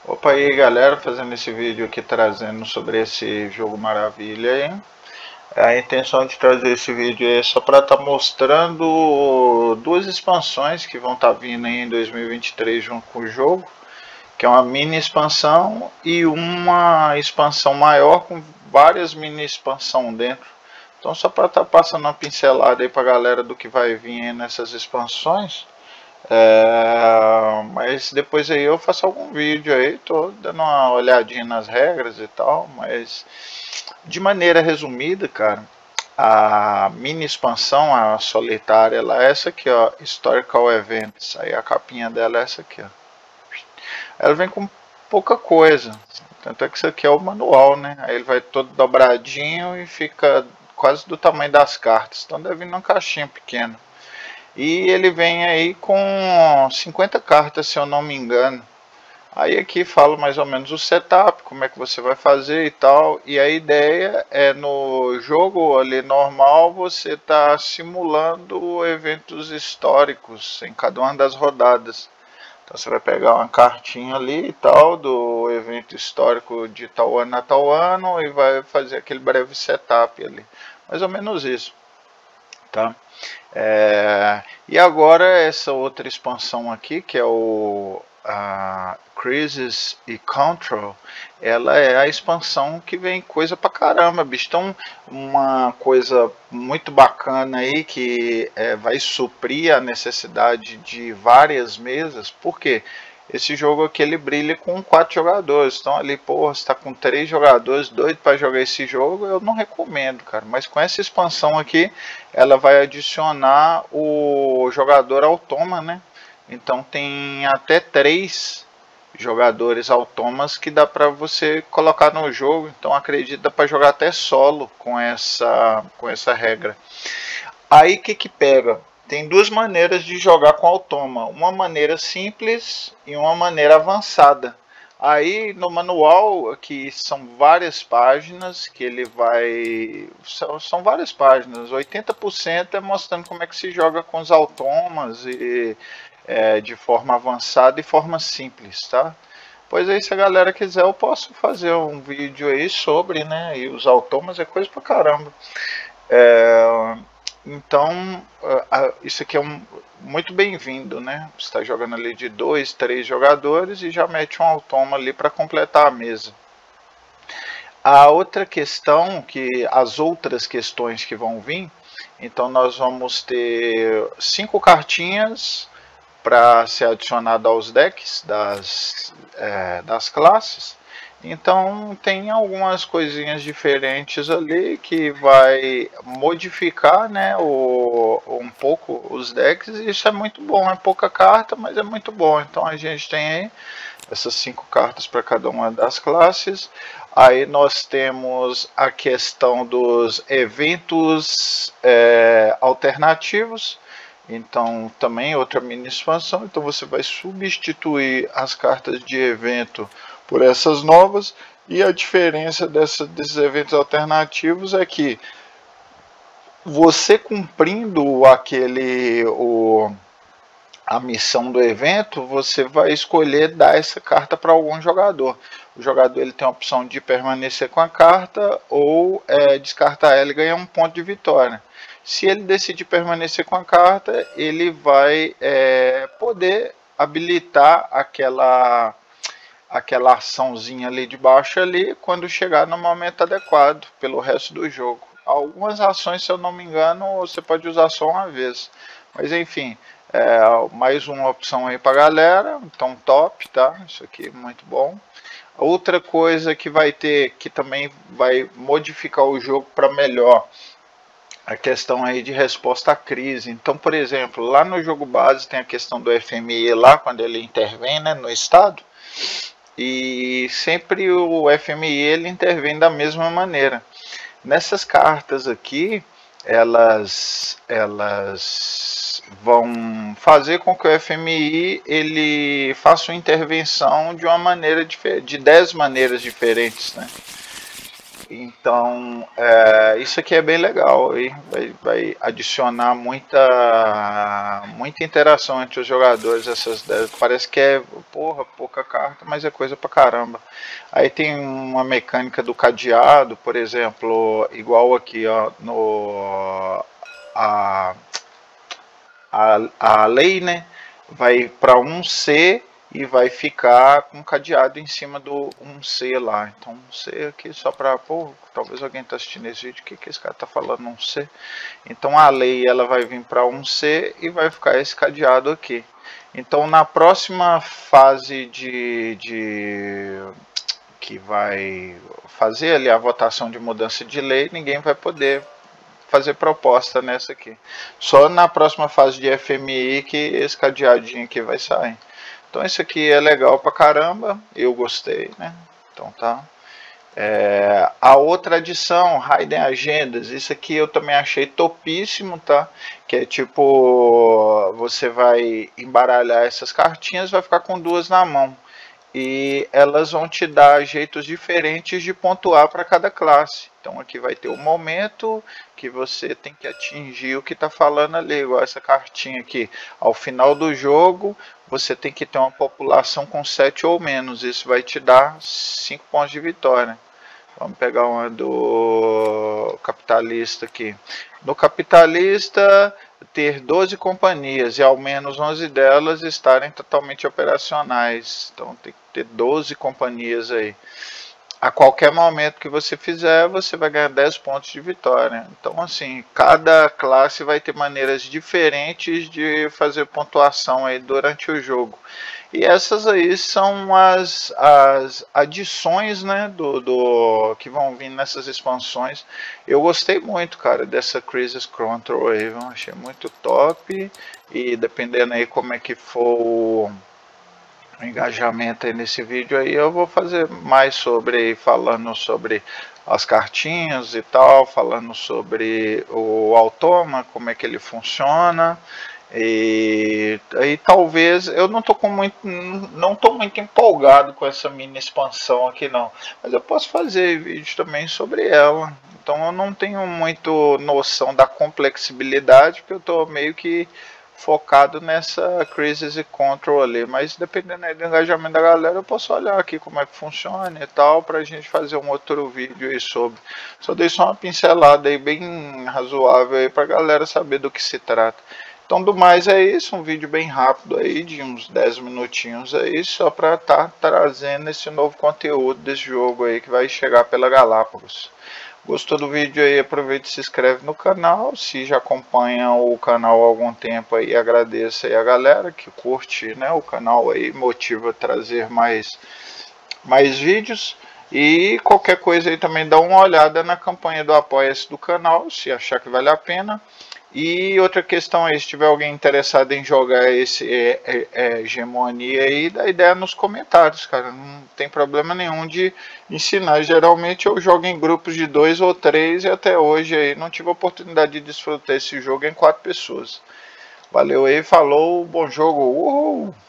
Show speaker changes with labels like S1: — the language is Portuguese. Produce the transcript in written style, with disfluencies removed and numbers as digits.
S1: Opa aí galera, fazendo esse vídeo aqui trazendo sobre esse jogo maravilha aí. A intenção de trazer esse vídeo é só para estar mostrando duas expansões que vão estar vindo aí em 2023 junto com o jogo, que é uma mini expansão e uma expansão maior com várias mini expansão dentro. Então só para estar passando uma pincelada aí para a galera do que vai vir aí nessas expansões. Mas depois aí eu faço algum vídeo aí, tô dando uma olhadinha nas regras e tal, mas de maneira resumida, cara, a mini expansão, a solitária, ela é essa aqui, ó, Historical Events, aí a capinha dela é essa aqui, ó. Ela vem com pouca coisa, tanto é que isso aqui é o manual, né, aí ele vai todo dobradinho e fica quase do tamanho das cartas, então deve vir numa caixinha pequena. E ele vem aí com 50 cartas, se eu não me engano. Aí aqui fala mais ou menos o setup, como é que você vai fazer e tal. E a ideia é no jogo ali normal você tá simulando eventos históricos em cada uma das rodadas. Então você vai pegar uma cartinha ali e tal do evento histórico de tal ano a tal ano e vai fazer aquele breve setup ali. Mais ou menos isso, tá? E agora essa outra expansão aqui, que é o Crisis e Control, ela é a expansão que vem coisa pra caramba, bicho. Então, uma coisa muito bacana aí que vai suprir a necessidade de várias mesas. Por quê? Esse jogo aqui ele brilha com 4 jogadores. Então ali, porra, você tá com 3 jogadores doido para jogar esse jogo, eu não recomendo, cara. Mas com essa expansão aqui, ela vai adicionar o jogador autôma, né? Então tem até 3 jogadores autômatos que dá para você colocar no jogo. Então acredito dá para jogar até solo com essa regra. Aí o que pega? Tem duas maneiras de jogar com automa, uma maneira simples e uma maneira avançada. Aí no manual, que são várias páginas, que ele vai... São várias páginas, 80% é mostrando como é que se joga com os automas e, de forma avançada e forma simples, tá? Pois aí se a galera quiser eu posso fazer um vídeo aí sobre, né, e os automas é coisa pra caramba. Então, isso aqui é muito bem-vindo, né? Você está jogando ali de 2, 3 jogadores e já mete um automa ali para completar a mesa. A outra questão, as outras questões que vão vir, então nós vamos ter 5 cartinhas para ser adicionado aos decks das classes. Então tem algumas coisinhas diferentes ali que vai modificar, né, um pouco os decks. E isso é muito bom, é pouca carta, mas é muito bom. Então a gente tem aí essas 5 cartas para cada uma das classes. Aí nós temos a questão dos eventos alternativos. Então também outra mini expansão. Então você vai substituir as cartas de evento por essas novas, e a diferença desses eventos alternativos é que você cumprindo a missão do evento, você vai escolher dar essa carta para algum jogador. O jogador ele tem a opção de permanecer com a carta ou descartar ela e ganhar um ponto de vitória. Se ele decidir permanecer com a carta, ele vai poder habilitar aquela açãozinha ali de baixo ali quando chegar no momento adequado pelo resto do jogo. Algumas ações, se eu não me engano, você pode usar só uma vez. Mas enfim, mais uma opção aí pra galera. Então top, tá? Isso aqui é muito bom. Outra coisa que vai ter, que também vai modificar o jogo para melhor, a questão aí de resposta à crise. Então, por exemplo, lá no jogo base tem a questão do FMI lá, quando ele intervém, né, no estado. E sempre o FMI ele intervém da mesma maneira. Nessas cartas aqui, elas vão fazer com que o FMI ele faça uma intervenção de uma maneira de 10 maneiras diferentes, né? Então, isso aqui é bem legal, e vai adicionar muita interação entre os jogadores. Parece que porra, pouca carta, mas é coisa pra caramba. Aí tem uma mecânica do cadeado, por exemplo, igual aqui, ó, no a lei, né, vai para 1C e vai ficar com cadeado em cima do 1C lá. Então 1C aqui só para, pô, talvez alguém tá assistindo esse vídeo, o que esse cara tá falando 1C? Então a lei ela vai vir para 1C e vai ficar esse cadeado aqui. Então na próxima fase que vai fazer ali a votação de mudança de lei, ninguém vai poder fazer proposta nessa aqui. Só na próxima fase de FMI que esse cadeadinho aqui vai sair. Então isso aqui é legal pra caramba, eu gostei, né? Então tá. A outra adição, Raiden Agendas, isso aqui eu também achei topíssimo, tá? Que é tipo, você vai embaralhar essas cartinhas, vai ficar com duas na mão. E elas vão te dar jeitos diferentes de pontuar para cada classe. Então aqui vai ter o momento que você tem que atingir o que está falando ali, igual essa cartinha aqui. Ao final do jogo, você tem que ter uma população com 7 ou menos. Isso vai te dar 5 pontos de vitória. Vamos pegar uma do capitalista aqui. No capitalista, ter 12 companhias e ao menos 11 delas estarem totalmente operacionais. Então tem que ter 12 companhias aí. A qualquer momento que você fizer, você vai ganhar 10 pontos de vitória. Então, assim, cada classe vai ter maneiras diferentes de fazer pontuação aí durante o jogo. E essas aí são as adições, né, que vão vir nessas expansões. Eu gostei muito, cara, dessa Crisis Control aí, eu achei muito top. E dependendo aí como é que for o engajamento aí nesse vídeo aí, eu vou fazer mais sobre, falando sobre as cartinhas e tal, falando sobre o Automa, como é que ele funciona. E aí talvez eu não tô muito empolgado com essa mini expansão aqui não, mas eu posso fazer vídeo também sobre ela. Então eu não tenho muito noção da complexibilidade, porque eu tô meio que focado nessa Crisis e Control ali, mas dependendo aí do engajamento da galera, eu posso olhar aqui como é que funciona e tal, pra gente fazer um outro vídeo aí sobre. Só dei só uma pincelada aí bem razoável aí pra galera saber do que se trata. Então, do mais é isso, um vídeo bem rápido aí, de uns 10 minutinhos aí, só para estar trazendo esse novo conteúdo desse jogo aí que vai chegar pela Galápagos. Gostou do vídeo aí, aproveita e se inscreve no canal, se já acompanha o canal há algum tempo aí, agradeço aí a galera que curte, né, o canal aí, motiva a trazer mais vídeos. E qualquer coisa aí também dá uma olhada na campanha do Apoia-se do canal, se achar que vale a pena. E outra questão aí, se tiver alguém interessado em jogar esse Hegemonia aí, dá ideia nos comentários, cara. Não tem problema nenhum de ensinar. Geralmente eu jogo em grupos de 2 ou 3 e até hoje aí não tive a oportunidade de desfrutar esse jogo em 4 pessoas. Valeu aí, falou, bom jogo, uhul!